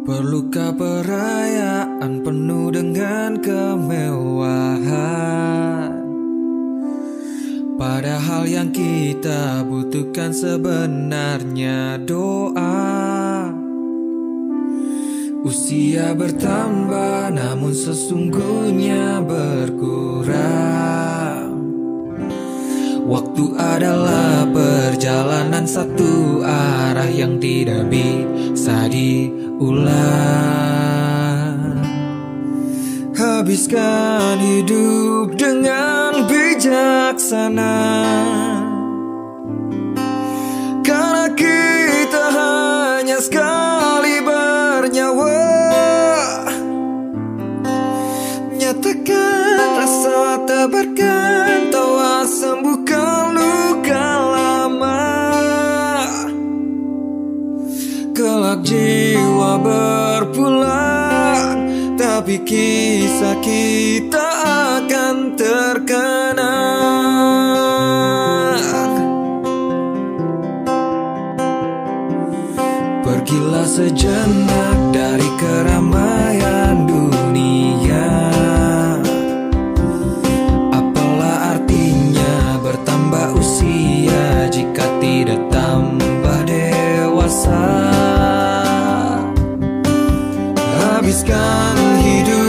Perlukah perayaan penuh dengan kemewahan? Padahal yang kita butuhkan sebenarnya doa. Usia bertambah namun sesungguhnya berkurang. Waktu adalah perjalanan satu arah yang tidak bisa diulang. Habiskan hidup dengan bijaksana, karena kita hanya sekali bernyawa. Nyatakan rasa, tebarkan tawa, sembuhkan luka lama. Kelak jiwa berpulang, tapi kisah kita akan terkenang. Pergilah sejenak dari keramaian dunia. Apalah artinya bertambah usia jika tidak tambah dewasa? Habiskan hidup